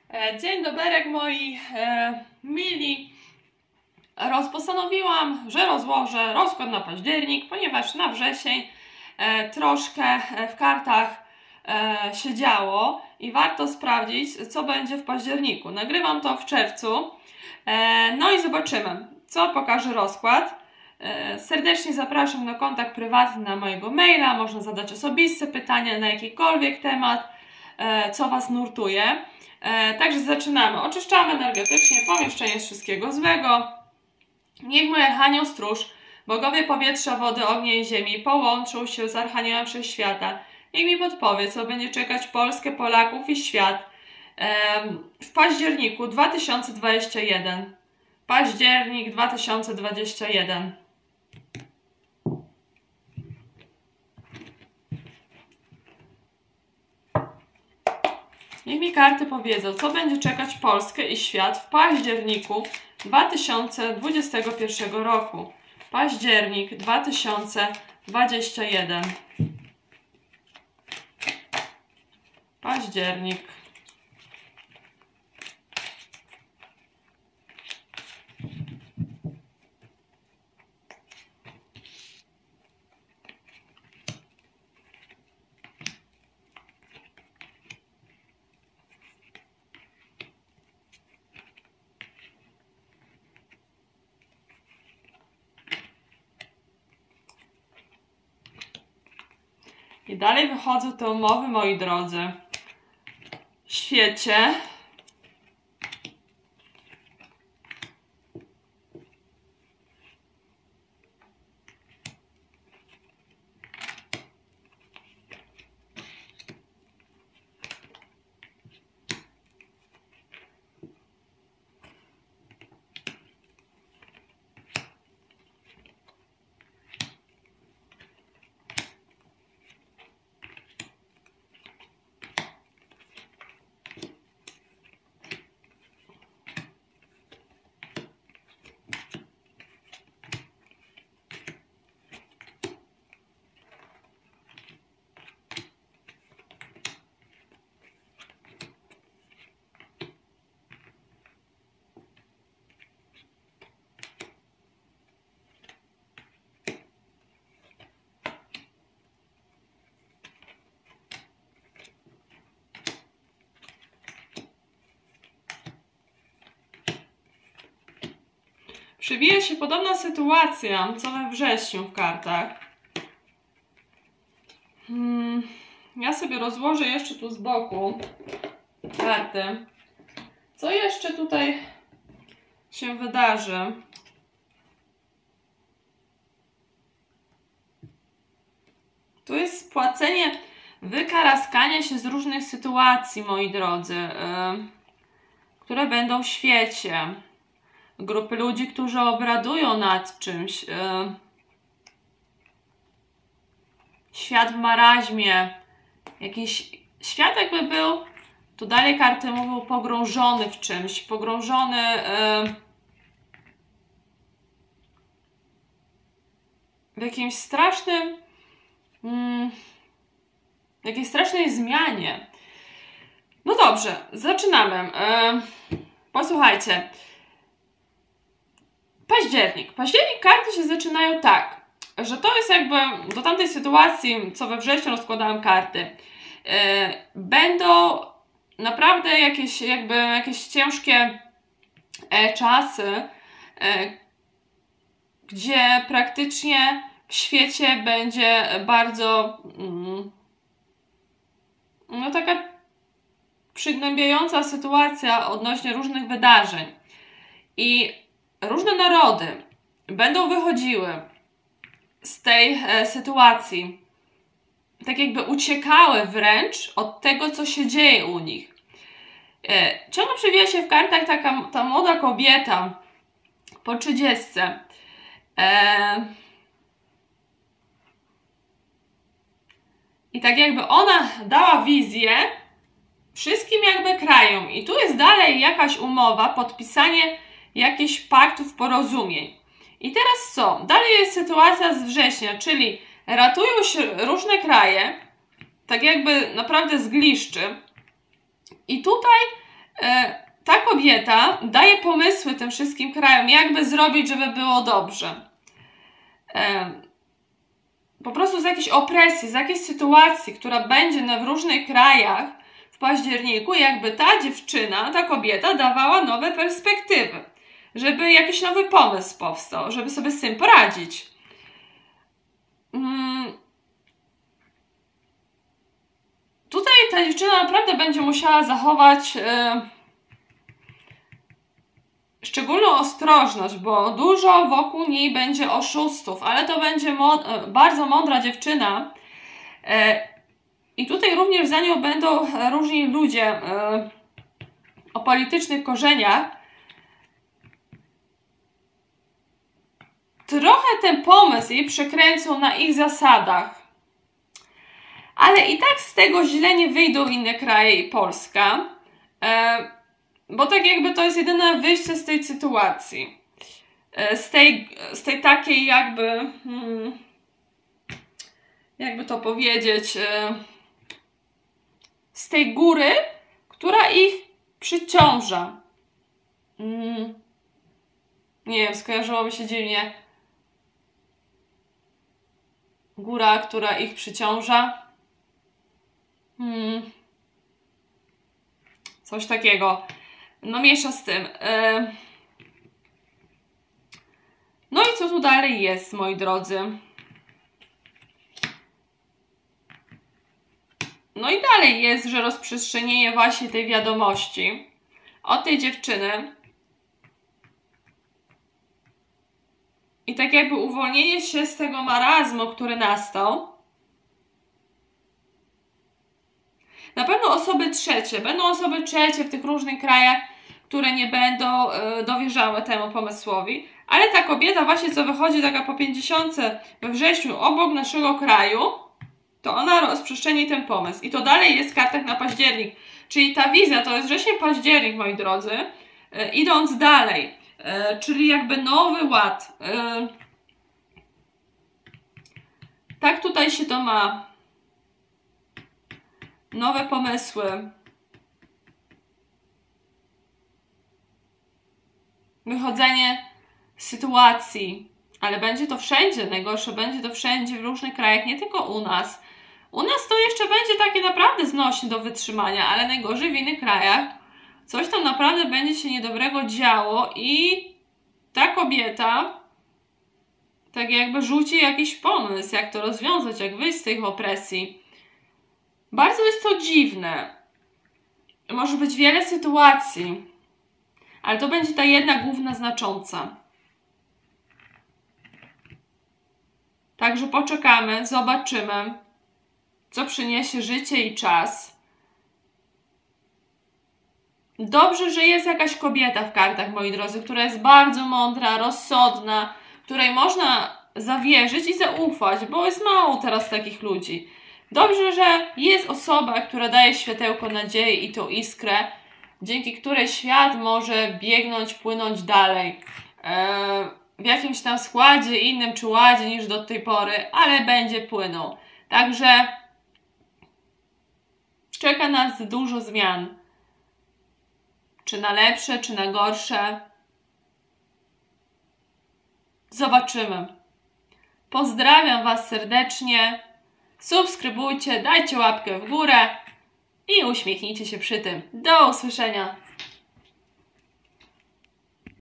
Dzień doberek moi mili. Postanowiłam, że rozłożę rozkład na październik, ponieważ na wrzesień troszkę w kartach się działo i warto sprawdzić, co będzie w październiku. Nagrywam to w czerwcu, no i zobaczymy, co pokaże rozkład. Serdecznie zapraszam na kontakt prywatny na mojego maila. Można zadać osobiste pytania na jakikolwiek temat, co Was nurtuje. Także zaczynamy. Oczyszczamy energetycznie pomieszczenie z wszystkiego złego. Niech mój Archanioł Stróż, bogowie powietrza, wody, ognia i ziemi połączą się z Archaniołem Wszechświata. Niech mi podpowie, co będzie czekać Polskę, Polaków i świat w październiku 2021. Październik 2021. Niech mi karty powiedzą, co będzie czekać Polskę i świat w październiku 2021 roku. Październik 2021. Październik. I dalej wychodzą te umowy, moi drodzy. W świecie przewija się podobna sytuacja, co we wrześniu w kartach. Ja sobie rozłożę jeszcze tu z boku karty. Co jeszcze tutaj się wydarzy? Tu jest spłacenie, wykaraskanie się z różnych sytuacji, moi drodzy, które będą w świecie. Grupy ludzi, którzy obradują nad czymś. Świat w maraźmie. Jakiś świat jakby był, tu dalej karty mówią, pogrążony w czymś. Pogrążony w jakimś strasznym jakiejś strasznej zmianie. No dobrze, zaczynamy. Posłuchajcie. Październik. Październik, karty się zaczynają tak, że to jest jakby do tamtej sytuacji, co we wrześniu rozkładałem karty. Będą naprawdę jakieś ciężkie czasy, gdzie praktycznie w świecie będzie bardzo no taka przygnębiająca sytuacja odnośnie różnych wydarzeń. I różne narody będą wychodziły z tej sytuacji, tak jakby uciekały wręcz od tego, co się dzieje u nich. Ciągle przewija się w kartach ta młoda kobieta po 30. I tak jakby ona dała wizję wszystkim jakby krajom. I tu jest dalej jakaś umowa, podpisanie jakichś paktów, porozumień. I teraz co? Dalej jest sytuacja z września, czyli ratują się różne kraje, tak jakby naprawdę z gliszczy. I tutaj Ta kobieta daje pomysły tym wszystkim krajom, jakby zrobić, żeby było dobrze. Po prostu z jakiejś opresji, z jakiejś sytuacji, która będzie w różnych krajach w październiku, jakby ta dziewczyna, ta kobieta dawała nowe perspektywy, żeby jakiś nowy pomysł powstał, żeby sobie z tym poradzić. Tutaj ta dziewczyna naprawdę będzie musiała zachować szczególną ostrożność, bo dużo wokół niej będzie oszustów, ale to będzie bardzo mądra dziewczyna. I tutaj również za nią będą różni ludzie o politycznych korzeniach. Trochę ten pomysł jej przekręcą na ich zasadach. Ale i tak z tego źle nie wyjdą inne kraje i Polska. Bo tak jakby to jest jedyne wyjście z tej sytuacji. Z tej takiej jakby... jakby to powiedzieć... z tej góry, która ich przyciąża. Nie wiem, skojarzyło mi się dziwnie. Góra, która ich przyciąża. Coś takiego. No mniejsza z tym. No i co tu dalej jest, moi drodzy? No i dalej jest, że rozprzestrzenienie właśnie tej wiadomości od tej dziewczyny i tak jakby uwolnienie się z tego marazmu, który nastał. Na pewno będą osoby trzecie w tych różnych krajach, które nie będą dowierzały temu pomysłowi, ale ta kobieta właśnie, co wychodzi taka po 50 we wrześniu obok naszego kraju, to ona rozprzestrzeni ten pomysł. I to dalej jest w kartach na październik. Czyli ta wizja to jest wrzesień, październik, moi drodzy. Idąc dalej, czyli jakby nowy ład. Tak tutaj się to ma. Nowe pomysły. Wychodzenie z sytuacji. Ale będzie to wszędzie. Najgorsze będzie to wszędzie, w różnych krajach, nie tylko u nas. U nas to jeszcze będzie takie naprawdę znośne do wytrzymania, ale najgorzej w innych krajach coś tam naprawdę będzie się niedobrego działo i ta kobieta tak jakby rzuci jakiś pomysł, jak to rozwiązać, jak wyjść z tych opresji. Bardzo jest to dziwne. Może być wiele sytuacji, ale to będzie ta jedna główna znacząca. Także poczekamy, zobaczymy, co przyniesie życie i czas. Dobrze, że jest jakaś kobieta w kartach, moi drodzy, która jest bardzo mądra, rozsądna, której można zawierzyć i zaufać, bo jest mało teraz takich ludzi. Dobrze, że jest osoba, która daje światełko nadziei i tą iskrę, dzięki której świat może biegnąć, płynąć dalej. W jakimś tam składzie innym czy ładzie niż do tej pory, ale będzie płynął. Także czeka nas dużo zmian. Czy na lepsze, czy na gorsze. Zobaczymy. Pozdrawiam Was serdecznie. Subskrybujcie, dajcie łapkę w górę i uśmiechnijcie się przy tym. Do usłyszenia.